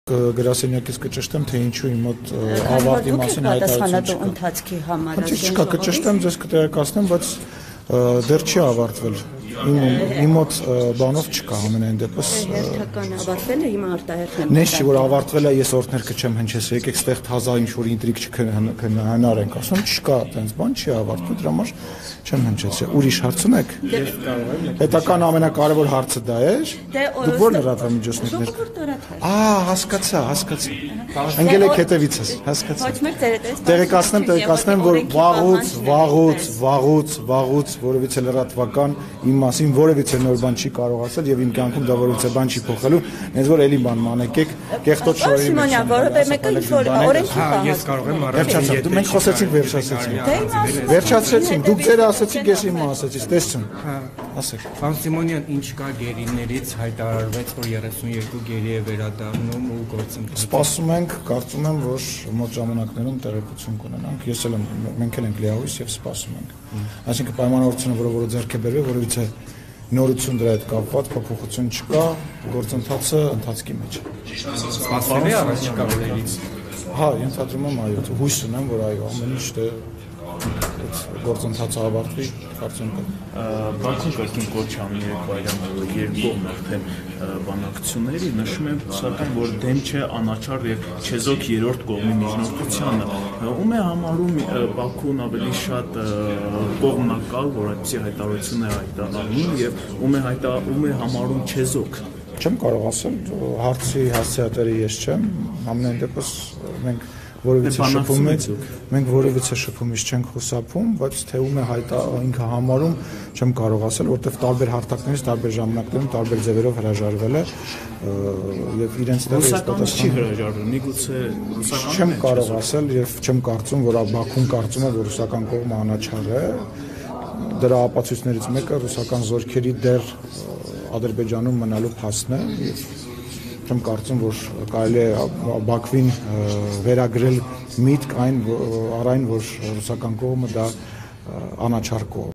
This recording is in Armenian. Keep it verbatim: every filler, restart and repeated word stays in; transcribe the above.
Գրասենյակից կճշտեմ, թե ինչու իմ մոտ ավարտի մասին հայտարարություն չկա։ Չկա, կճշտեմ, ձեզ կտեղեկացնեմ, բայց դեռ չի ավարտվել։ Իմ մոտ բանով չկա ամենայն դեպս։ Հերթական ավարտվել է, հիմա արտահերթ եմ։ Նես չի, որ ավարտվել է, ես օրդներ կչեմ հնչես, եկեք ստեղ թազա ինչ-որ ինտրիգ չքննարենք, ասում չկա, տենց բան չի ավարտվել, դրա համար չեմ հնչեցրել։ Ուրիշ հարց ունեք։ Պետական ամենակարևոր հարցը դա է։ Դուք ո՞ր լրատվամիջոցներ։ Ահա, հասկացա, հասկացա։ Ընկել եք հետևիցս, հասկացա։ Տեղեկացնեմ, տեղեկացնեմ, որ վաղուց, վաղուց, վաղուց, վաղուց որևիցե լրատվական իմ մասին որևիցե նոր բան չի կարող ասել եւ իմ կյանքում դա որևիցե բան չի փոխելու, հենց որ էլի բան մանեկեք, կեղտոտ շորերի մեջ։ Սիմոնյան, որովհետեւ մեկը ինչ որ օրենքի կա։ Ես կարող եմ առաջին դու մենք խոսեցինք, վերջացրեցինք։ Վերջացրեցինք, դուք ձեր ասեցիք, ես իմը ասեցի, տեսցում։ Ասեք։ Պարոն Սիմոնյան, ինչ կա գերիներից հայտարարվեց, որ երեսունյոթ գերի է վերադառնում ու գործընթաց։ Սպասում ենք, կարծում եմ, որ մոտ ժամանակներում տեղեկություն կունենանք։ Ես էլ եմ, մենք էլ ենք լիահույս եւ սպասում ենք։ Այսինքն պայմանավորությունը, որը որը ձեռք է բերվել, որովհետեւ նորություն դրա հետ կապված փոփոխություն չկա, գործընթացը ընթացքի մեջ է։ Սպասել է առաջիկա օրերից։ Հա, ենթադրում եմ, այո, հույս ունեմ, որ այո, ամեն ինչ դե գործընթացը ավարտվի, կարծում եմ։ Բաքուն կրկին կոչ անի Բայրամյանը երկկողմ արդեն բանակցությունների նշում են սակայն որ դեմ չէ անաչառ եւ չեզոք երրորդ կողմի միջնորդությանը ում է համարում Բաքուն ավելի շատ կողմնակալ որ այդպիսի հայտարարություն է հայտարարում եւ ում է հայտա ում է համարում չեզոք չեմ կարող ասել հարցի հասցեատերը ես չեմ ամենայն դեպս մենք որևիցե շփումից մենք որևիցե շփումից չենք խուսափում, բայց թե ում է հայտա ինքը համարում, չեմ կարող ասել, որտեղ տարբեր հարթակներից, տարբեր ժամանակներում, տարբեր ձևերով հրաժարվել է եւ իրենց դերը ես պատասխան չի հրաժարվել, միգուցե ռուսական չեմ կարող ասել եւ չեմ կարծում, որ Բաքուն կարծում է, որ ռուսական կողմը անաչառ է, դրա ապացույցներից մեկը ռուսական զորքերի դեռ Ադրբեջանում մնալու փաստն է եւ չեմ կարծում, որ կարելի է Բաքվին վերագրել միտք այն առ այն, որ ռուսական կողմը դա անաչառ կողմ